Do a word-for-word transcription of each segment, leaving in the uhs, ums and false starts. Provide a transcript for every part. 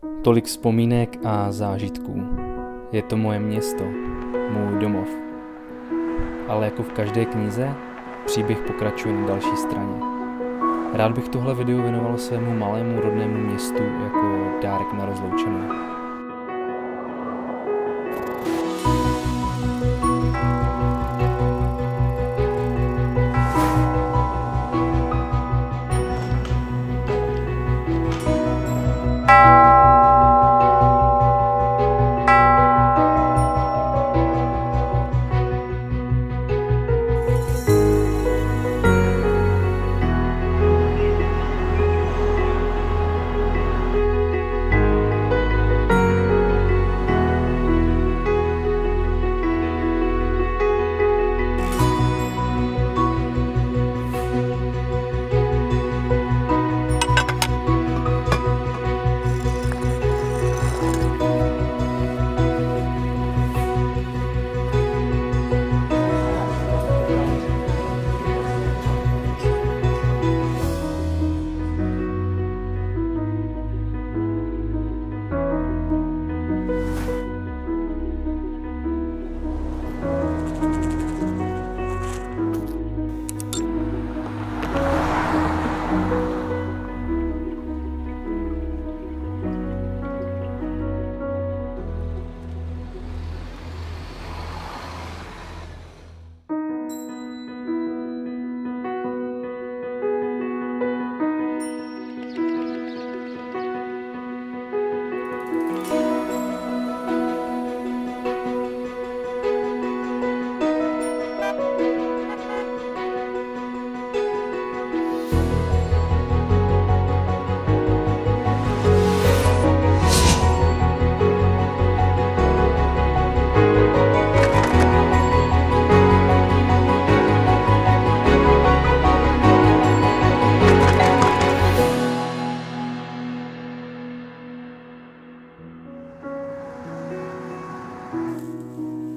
Tolik vzpomínek a zážitků. Je to moje město, můj domov. Ale jako v každé knize, příběh pokračuje na další straně. Rád bych tohle video věnoval svému malému rodnému městu jako dárek na rozloučenou.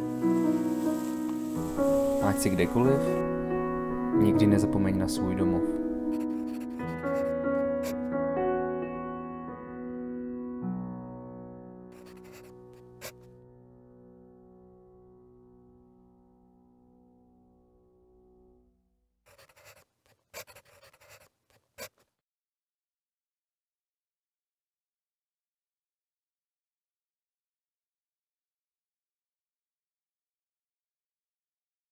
Ať si kdekoliv, nikdy nezapomeň na svůj domov.